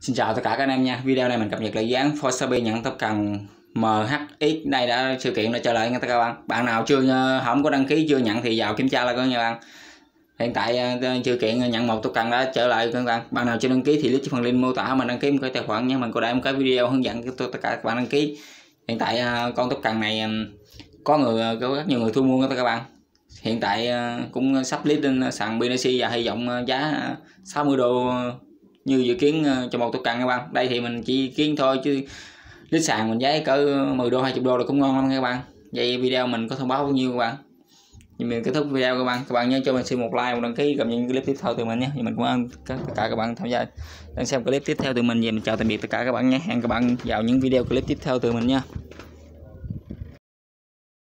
Xin chào tất cả các anh em nha. Video này mình cập nhật lại dự án Forsabi nhận tốc cần MHX. Đây đã sự kiện đã trở lại nha các bạn. Bạn nào không có đăng ký chưa nhận thì vào kiểm tra lại nha bạn. Hiện tại sự kiện nhận một tốc cần đã trở lại các bạn. Bạn nào chưa đăng ký thì click phần link mô tả mình đăng ký một cái tài khoản nhé. Mình có để một cái video hướng dẫn cho tất cả các bạn đăng ký. Hiện tại con tốc cần này có rất nhiều người thu mua các bạn. Hiện tại cũng sắp list lên sàn Binance và hy vọng giá 60 đô như dự kiến cho một tốc cần các bạn. Đây thì mình chỉ kiến thôi chứ list sàn mình giá cỡ 10 đô 20 đô là cũng ngon lắm các bạn. Vậy video mình có thông báo bao nhiêu các bạn. Thì mình kết thúc video các bạn nhớ cho mình xin một like, một đăng ký gặp những clip tiếp theo từ mình nhé. Thì mình cũng ơn tất cả các bạn tham gia đang xem clip tiếp theo từ mình. Và mình chào tạm biệt tất cả các bạn nhé. Hẹn các bạn vào những video clip tiếp theo từ mình nha.